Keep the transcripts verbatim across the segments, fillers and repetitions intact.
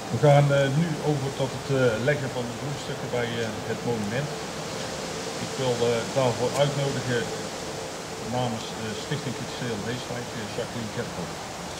We gaan uh, nu over tot het uh, leggen van de bloemstukken bij uh, het monument. Ik wil uh, daarvoor uitnodigen namens de Stichting Kasteel Heeswijk, Jacqueline Kerkhoff.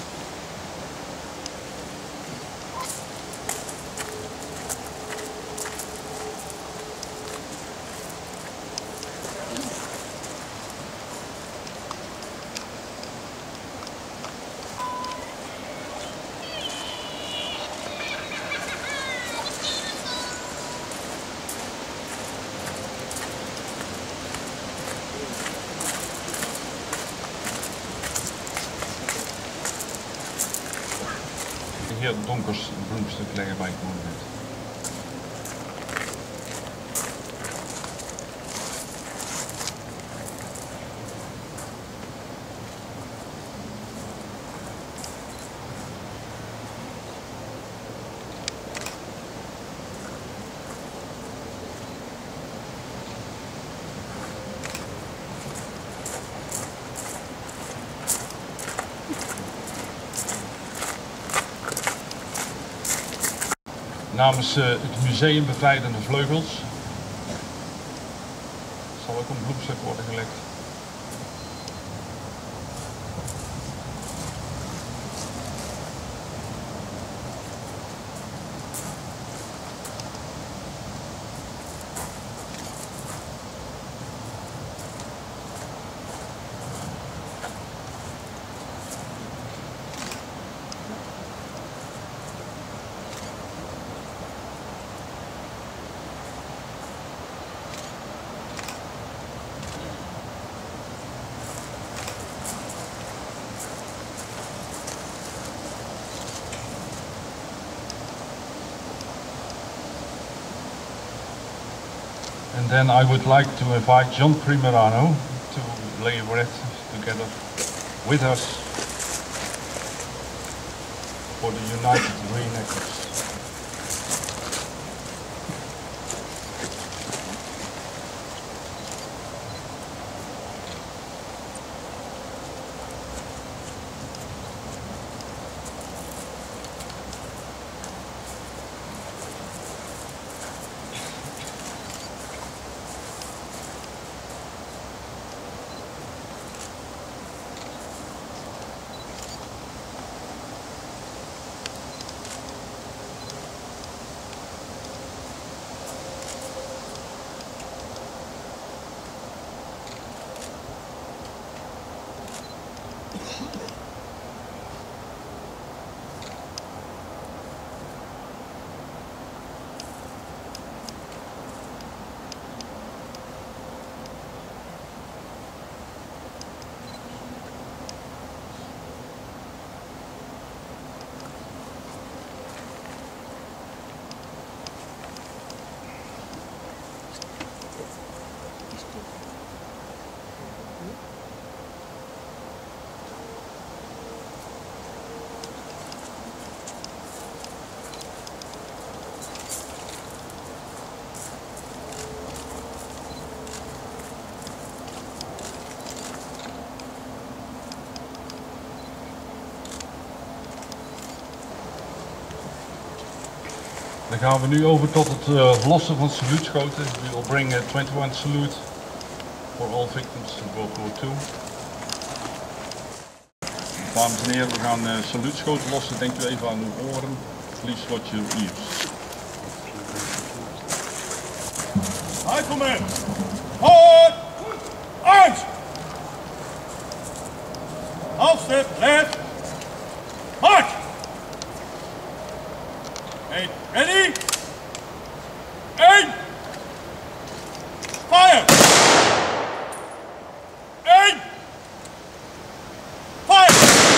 Hier donkers bloemstuk leggen bij het monument. Namens uh, het museum Bevrijdende Vleugels zal ook een bloemstuk worden gelegd. And then I would like to invite John Primerano to lay a wreath together with us for the United Reenactors. Dan gaan we nu over tot het uh, lossen van saluutschoten. We will bring a twenty-one salute for all victims of World War Two. Dames en heren, we gaan uh, saluutschoten lossen. Denk u even aan uw oren. Please watch your ears. Riflemen! Forward! Arms! Half step left. March! Eight, ready? Aim! Fire! Aim! Fire!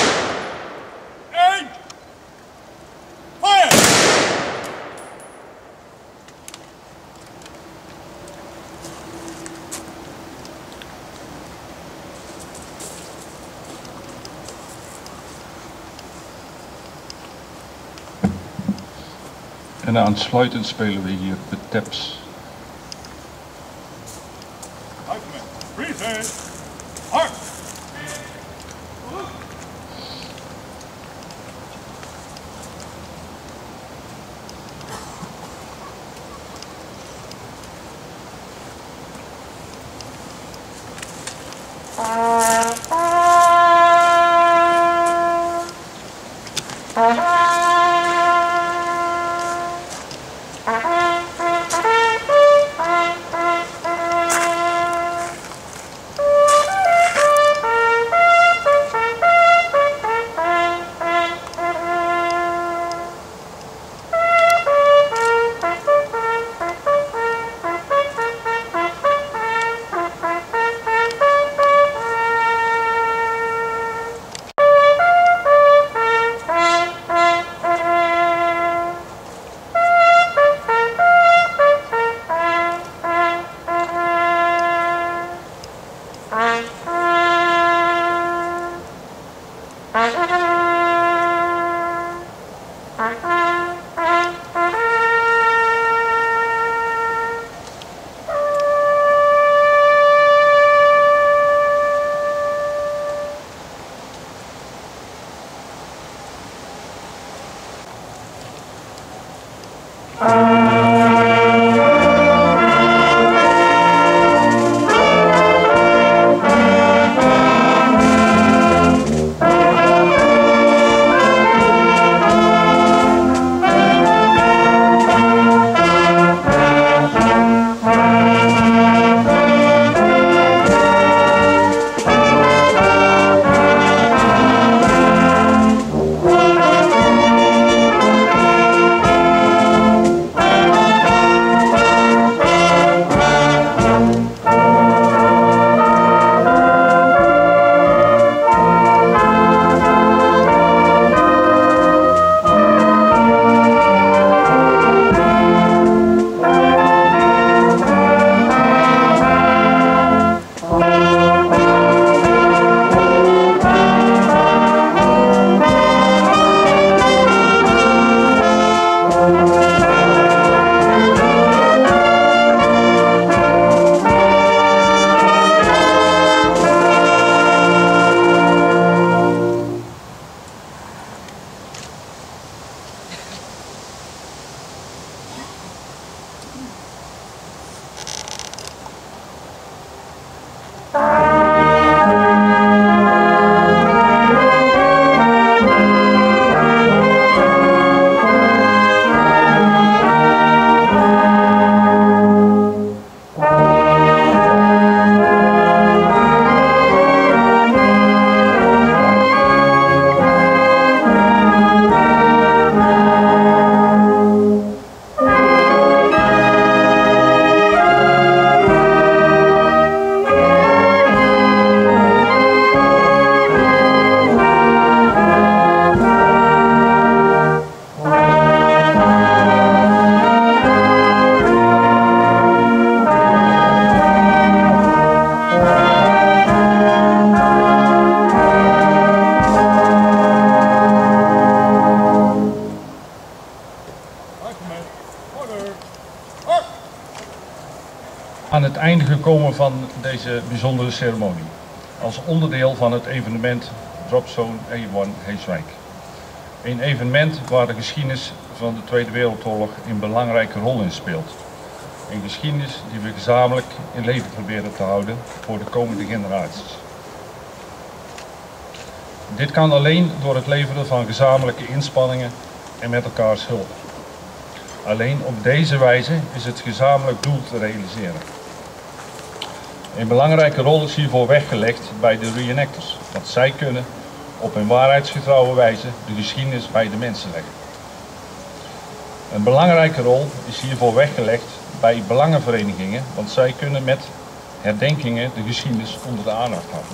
Aim! Fire! En aansluitend spelen we hier de taps. Freeze! March! Aan het einde gekomen van deze bijzondere ceremonie, als onderdeel van het evenement Dropzone A één Heeswijk. Een evenement waar de geschiedenis van de Tweede Wereldoorlog een belangrijke rol in speelt. Een geschiedenis die we gezamenlijk in leven proberen te houden voor de komende generaties. Dit kan alleen door het leveren van gezamenlijke inspanningen en met elkaars hulp. Alleen op deze wijze is het gezamenlijk doel te realiseren. Een belangrijke rol is hiervoor weggelegd bij de reenactors, want zij kunnen op een waarheidsgetrouwe wijze de geschiedenis bij de mensen leggen. Een belangrijke rol is hiervoor weggelegd bij belangenverenigingen, want zij kunnen met herdenkingen de geschiedenis onder de aandacht houden.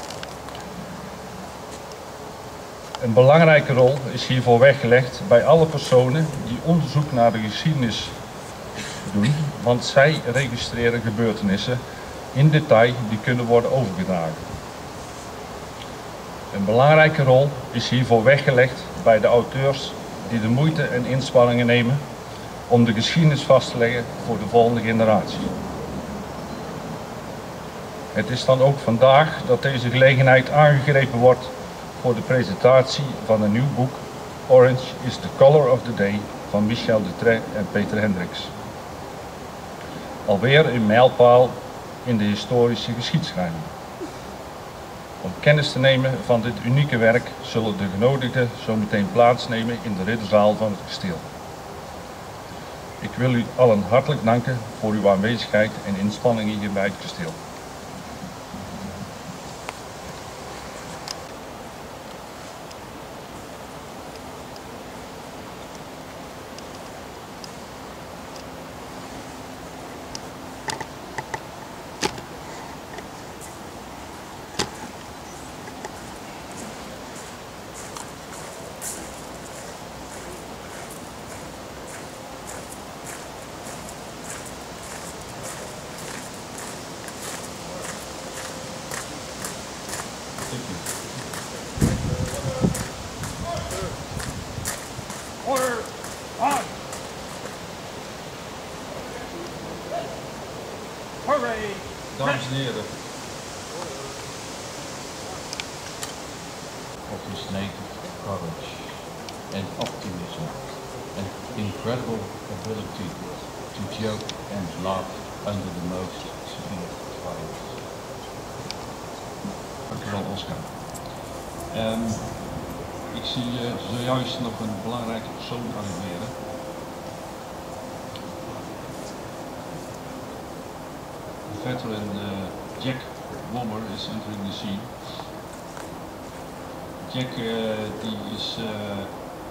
Een belangrijke rol is hiervoor weggelegd bij alle personen die onderzoek naar de geschiedenis doen, want zij registreren gebeurtenissen in detail die kunnen worden overgedragen. Een belangrijke rol is hiervoor weggelegd bij de auteurs die de moeite en inspanningen nemen om de geschiedenis vast te leggen voor de volgende generatie. Het is dan ook vandaag dat deze gelegenheid aangegrepen wordt voor de presentatie van een nieuw boek Orange is the Color of the Day van Michel Dutrey en Peter Hendricks. Alweer een mijlpaal in de historische geschiedschrijving. Om kennis te nemen van dit unieke werk zullen de genodigden zo meteen plaatsnemen in de ridderzaal van het kasteel. Ik wil u allen hartelijk danken voor uw aanwezigheid en inspanningen hier bij het kasteel. Order. On. Hooray. Dames en heren. Of his native courage and optimism and incredible ability to joke and laugh under the most severe trials. Dankjewel, Oscar. Um, ik zie uh, zojuist nog een belangrijke persoon arriveren. The veteran uh, Jack Wommer is entering the scene. Jack uh, die is uh,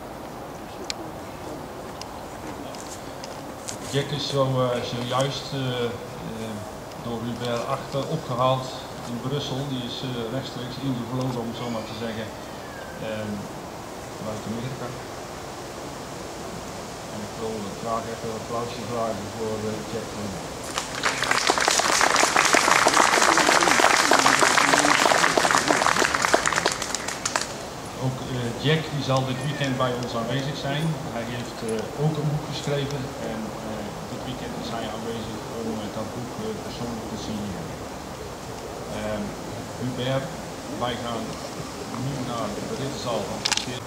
Jack is zo, uh, zojuist uh, uh, door Hubert achter opgehaald in Brussel. Die is uh, rechtstreeks ingevlogen, om zo maar te zeggen, um, vanuit Amerika. En ik wil graag even een applausje vragen voor uh, Jack Wommer. Ook uh, Jack die zal dit weekend bij ons aanwezig zijn. Hij heeft uh, ook een boek geschreven en uh, dit weekend is hij aanwezig om uh, dat boek uh, persoonlijk te signeren. Uh, Hubert, wij gaan nu naar de ridderzaal van het kasteel.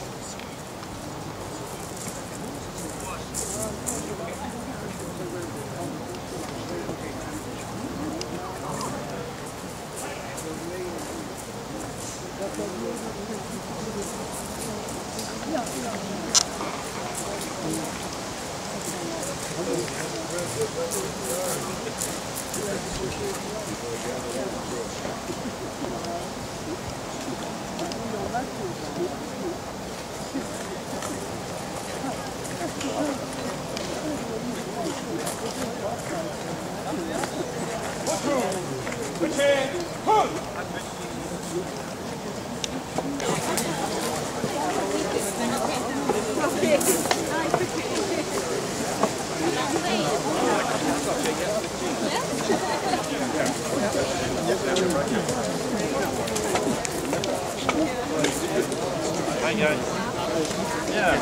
Yeah.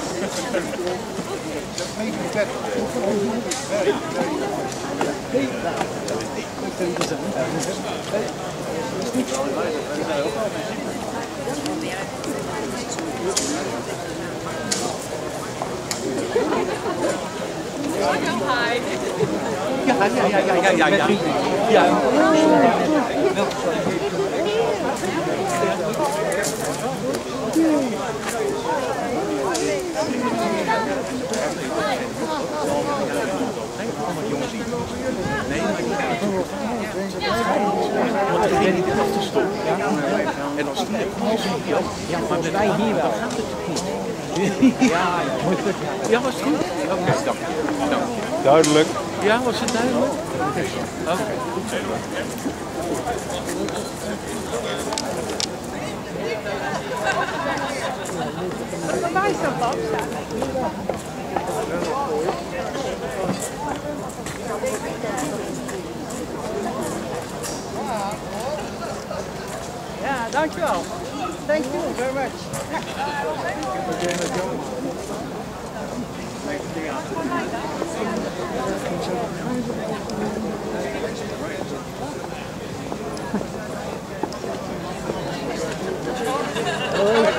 Maybe better. Very, Hi. Ja, ja, ja, ja, ja, ja, ja. Nee, maar die gaan want dan ben ik de achterstop. En als die er ja, maar met wij hier wel gaat het toch niet? Ja, ja, was het goed? Oké, okay, dank je. Dank je. Duidelijk. Ja, was het duidelijk? Oké, okay, goed zo. Waar is dat dan? Ja, dankjewel. Thank you very much. Oh.